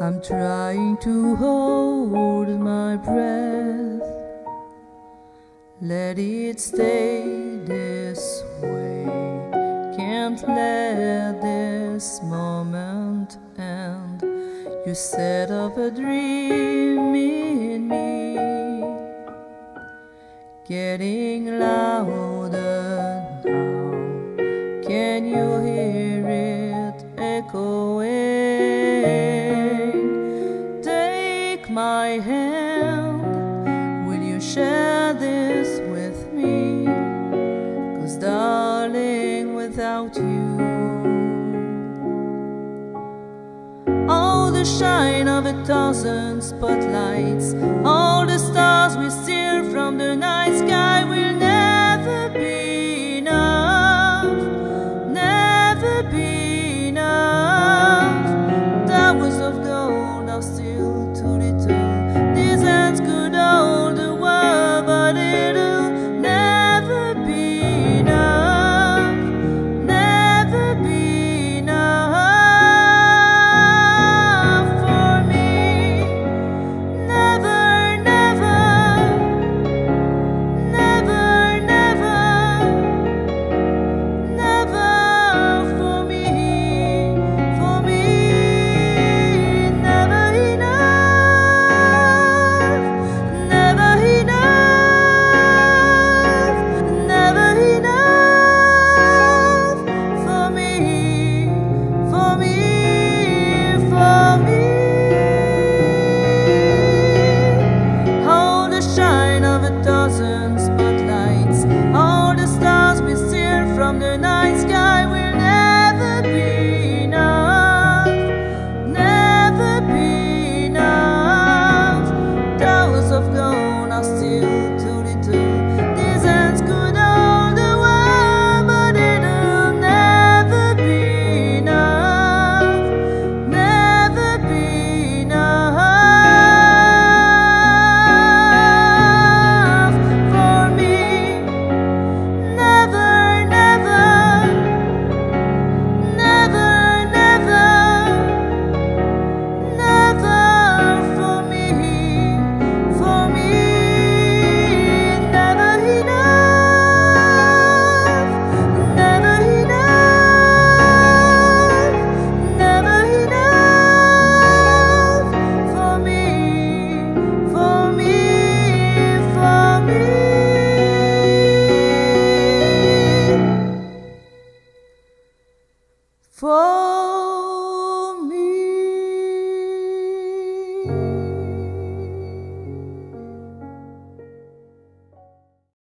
I'm trying to hold my breath, let it stay this way. Can't let this moment end. You set up a dream in me, getting louder now. Can you hear it echoing? Take my hand, will you share this with me? 'Cause darling, without you, all the shine of 1,000 spotlights, all the stars we steal from the night sky will never be enough, never be enough. Towers of gold are still too little. These hands could hold the world, but it'll never be enough, never be enough for me. Never, never, never, never, never for me, for me. Never enough, never enough, never enough for me, for me, for me. All the shine of 1,000 spotlights, all the stars we steal from the night sky will never be enough, never be enough. Towers of gold are still too little. These hands could hold the world, but it'll never be enough, never be enough for me. Never, never, never, never, never for me, for me. Never enough, never enough, never enough for me, for me, for me, for